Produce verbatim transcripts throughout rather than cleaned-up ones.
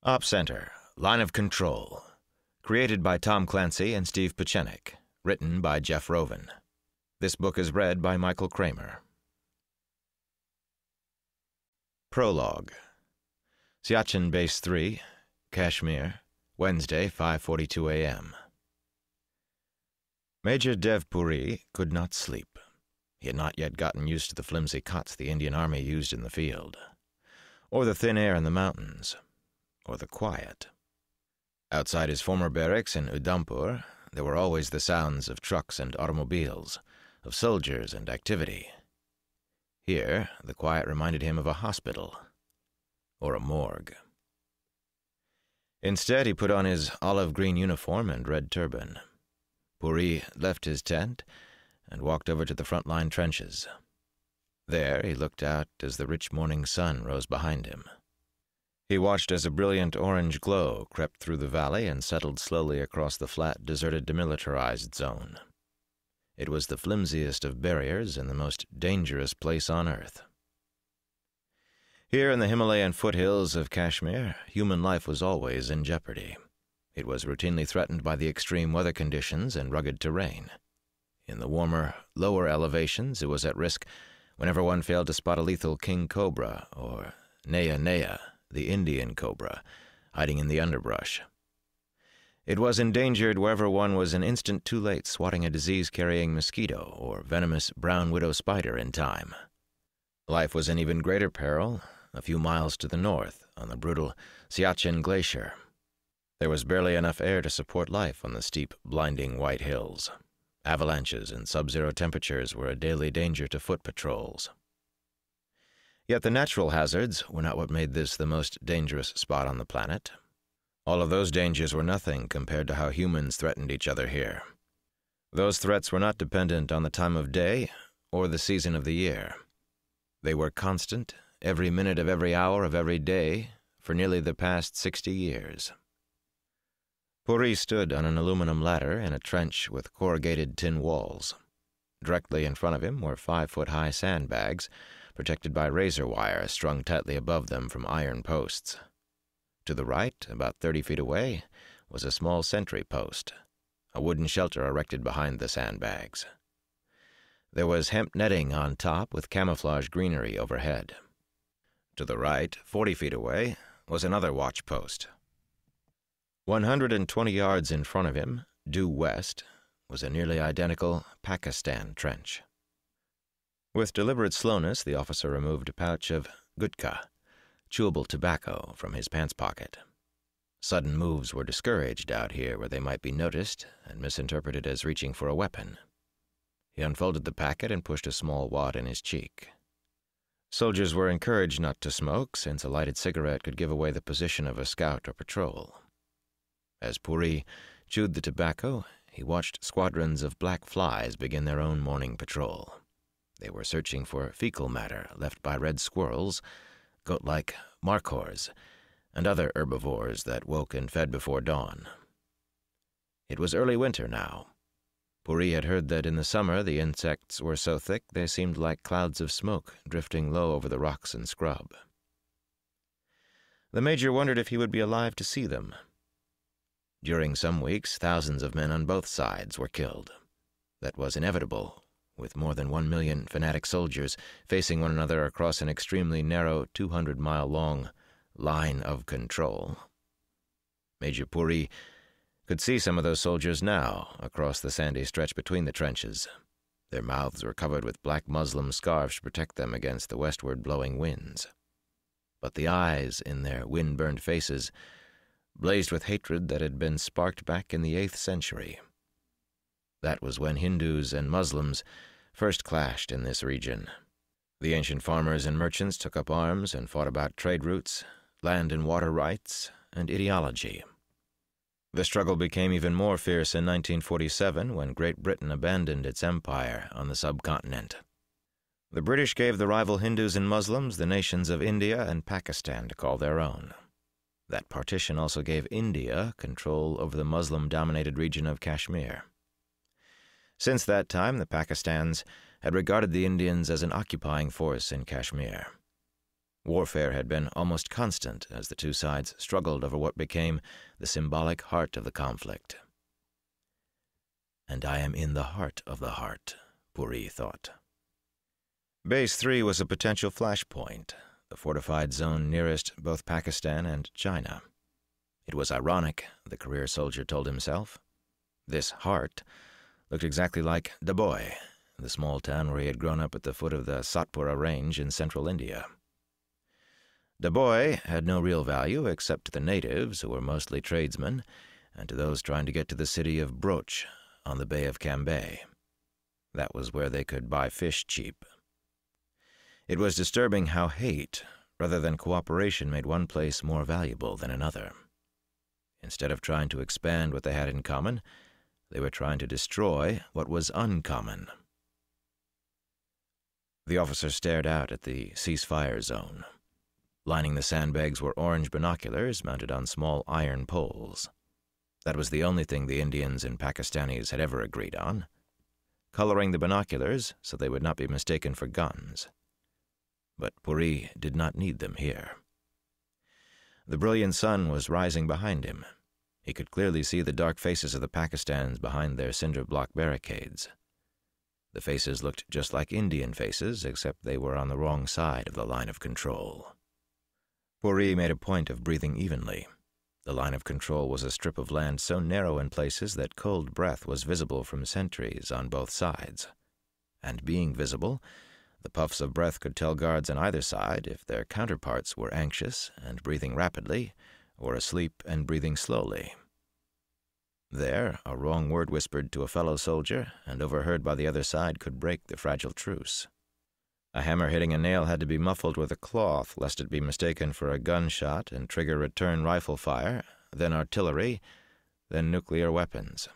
Op Center, Line of Control. Created by Tom Clancy and Steve Pieczenik. Written by Jeff Rovin. This book is read by Michael Kramer. Prologue. Siachen Base three, Kashmir, Wednesday, five forty-two a m Major Dev Puri could not sleep. He had not yet gotten used to the flimsy cots the Indian Army used in the field, or the thin air in the mountains, or the quiet. Outside his former barracks in Udhampur, there were always the sounds of trucks and automobiles, of soldiers and activity. Here, the quiet reminded him of a hospital, or a morgue. Instead, he put on his olive-green uniform and red turban. Puri left his tent and walked over to the front-line trenches. There, he looked out as the rich morning sun rose behind him. He watched as a brilliant orange glow crept through the valley and settled slowly across the flat, deserted, demilitarized zone. It was the flimsiest of barriers and the most dangerous place on earth. Here in the Himalayan foothills of Kashmir, human life was always in jeopardy. It was routinely threatened by the extreme weather conditions and rugged terrain. In the warmer, lower elevations, it was at risk whenever one failed to spot a lethal king cobra, or Naya Naya, the Indian cobra, hiding in the underbrush. It was endangered wherever one was an instant too late swatting a disease-carrying mosquito or venomous brown widow spider in time. Life was in even greater peril a few miles to the north, on the brutal Siachen Glacier. There was barely enough air to support life on the steep, blinding white hills. Avalanches and sub-zero temperatures were a daily danger to foot patrols. Yet the natural hazards were not what made this the most dangerous spot on the planet. All of those dangers were nothing compared to how humans threatened each other here. Those threats were not dependent on the time of day or the season of the year. They were constant, every minute of every hour of every day, for nearly the past sixty years. Puri stood on an aluminum ladder in a trench with corrugated tin walls. Directly in front of him were five-foot-high sandbags, protected by razor wire strung tightly above them from iron posts. To the right, about thirty feet away, was a small sentry post, a wooden shelter erected behind the sandbags. There was hemp netting on top with camouflage greenery overhead. To the right, forty feet away, was another watch post. One hundred and twenty yards in front of him, due west, was a nearly identical Pakistan trench. With deliberate slowness, the officer removed a pouch of gutka, chewable tobacco, from his pants pocket. Sudden moves were discouraged out here where they might be noticed and misinterpreted as reaching for a weapon. He unfolded the packet and pushed a small wad in his cheek. Soldiers were encouraged not to smoke, since a lighted cigarette could give away the position of a scout or patrol. As Puri chewed the tobacco, he watched squadrons of black flies begin their own morning patrol. They were searching for fecal matter left by red squirrels, goat-like markhors, and other herbivores that woke and fed before dawn. It was early winter now. Puri had heard that in the summer the insects were so thick they seemed like clouds of smoke drifting low over the rocks and scrub. The major wondered if he would be alive to see them. During some weeks, thousands of men on both sides were killed. That was inevitable, with more than one million fanatic soldiers facing one another across an extremely narrow, two hundred mile long line of control. Major Puri could see some of those soldiers now across the sandy stretch between the trenches. Their mouths were covered with black muslin scarves to protect them against the westward blowing winds. But the eyes in their wind-burned faces blazed with hatred that had been sparked back in the eighth century. That was when Hindus and Muslims first clashed in this region. The ancient farmers and merchants took up arms and fought about trade routes, land and water rights, and ideology. The struggle became even more fierce in nineteen forty-seven when Great Britain abandoned its empire on the subcontinent. The British gave the rival Hindus and Muslims the nations of India and Pakistan to call their own. That partition also gave India control over the Muslim-dominated region of Kashmir. Since that time, the Pakistans had regarded the Indians as an occupying force in Kashmir. Warfare had been almost constant as the two sides struggled over what became the symbolic heart of the conflict. And I am in the heart of the heart, Puri thought. Base three was a potential flashpoint, the fortified zone nearest both Pakistan and China. It was ironic, the career soldier told himself. This heart looked exactly like Daboy, the small town where he had grown up at the foot of the Satpura Range in central India. Daboy had no real value except to the natives, who were mostly tradesmen, and to those trying to get to the city of Broch on the Bay of Cambay. That was where they could buy fish cheap. It was disturbing how hate, rather than cooperation, made one place more valuable than another. Instead of trying to expand what they had in common, they were trying to destroy what was uncommon. The officer stared out at the ceasefire zone. Lining the sandbags were orange binoculars mounted on small iron poles. That was the only thing the Indians and Pakistanis had ever agreed on, coloring the binoculars so they would not be mistaken for guns. But Puri did not need them here. The brilliant sun was rising behind him. He could clearly see the dark faces of the Pakistans behind their cinder block barricades. The faces looked just like Indian faces, except they were on the wrong side of the line of control. Puri made a point of breathing evenly. The line of control was a strip of land so narrow in places that cold breath was visible from sentries on both sides. And being visible, the puffs of breath could tell guards on either side if their counterparts were anxious and breathing rapidly, or asleep and breathing slowly. There, a wrong word whispered to a fellow soldier and overheard by the other side could break the fragile truce. A hammer hitting a nail had to be muffled with a cloth, lest it be mistaken for a gunshot and trigger return rifle fire, then artillery, then nuclear weapons.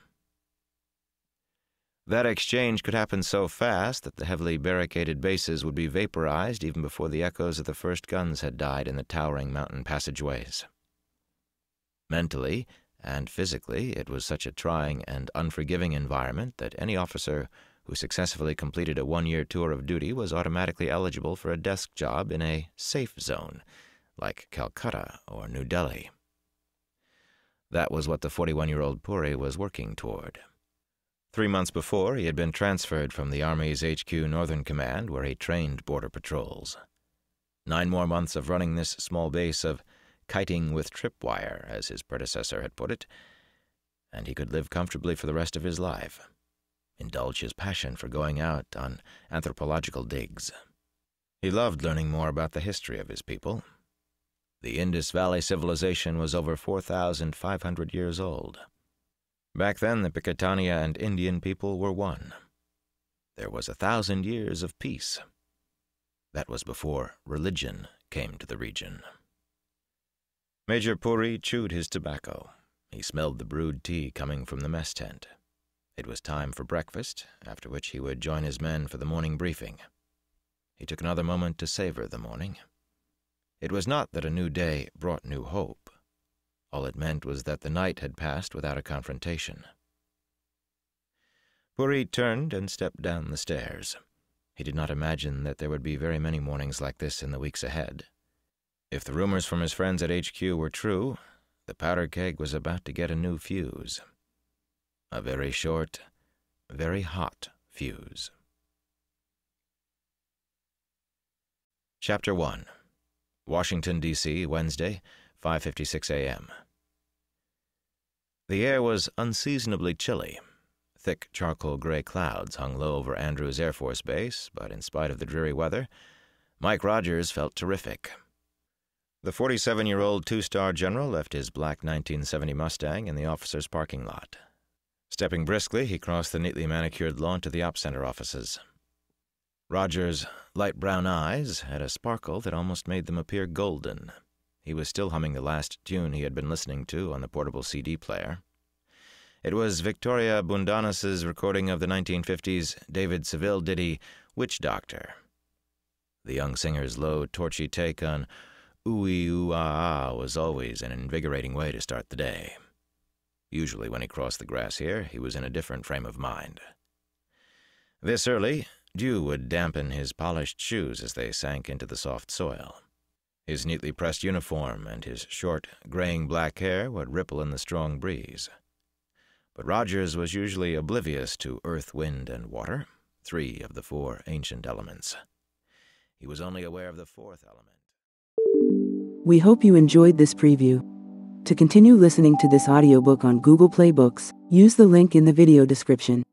That exchange could happen so fast that the heavily barricaded bases would be vaporized even before the echoes of the first guns had died in the towering mountain passageways. Mentally and physically, it was such a trying and unforgiving environment that any officer who successfully completed a one-year tour of duty was automatically eligible for a desk job in a safe zone, like Calcutta or New Delhi. That was what the forty-one-year-old Puri was working toward. Three months before, he had been transferred from the Army's H Q Northern Command, where he trained border patrols. Nine more months of running this small base of kiting with tripwire, as his predecessor had put it, and he could live comfortably for the rest of his life, indulge his passion for going out on anthropological digs. He loved learning more about the history of his people. The Indus Valley civilization was over four thousand five hundred years old. Back then, the Piketania and Indian people were one. There was a thousand years of peace. That was before religion came to the region. Major Puri chewed his tobacco. He smelled the brewed tea coming from the mess tent. It was time for breakfast, after which he would join his men for the morning briefing. He took another moment to savor the morning. It was not that a new day brought new hope. All it meant was that the night had passed without a confrontation. Puri turned and stepped down the stairs. He did not imagine that there would be very many mornings like this in the weeks ahead. If the rumors from his friends at H Q were true, the powder keg was about to get a new fuse. A very short, very hot fuse. Chapter one. Washington, D C, Wednesday, five fifty-six a m The air was unseasonably chilly. Thick charcoal-gray clouds hung low over Andrews Air Force Base, but in spite of the dreary weather, Mike Rodgers felt terrific. The forty-seven-year-old two-star general left his black nineteen seventy Mustang in the officer's parking lot. Stepping briskly, he crossed the neatly manicured lawn to the Op Center offices. Rodgers' light brown eyes had a sparkle that almost made them appear golden. He was still humming the last tune he had been listening to on the portable C D player. It was Victoria Bundanus's recording of the nineteen fifties David Seville ditty, Witch Doctor. The young singer's low, torchy take on ooey ooh ah ah was always an invigorating way to start the day. Usually when he crossed the grass here, he was in a different frame of mind. This early, dew would dampen his polished shoes as they sank into the soft soil. His neatly pressed uniform and his short, graying black hair would ripple in the strong breeze. But Rodgers was usually oblivious to earth, wind, and water, three of the four ancient elements. He was only aware of the fourth element. We hope you enjoyed this preview. To continue listening to this audiobook on Google Play Books, use the link in the video description.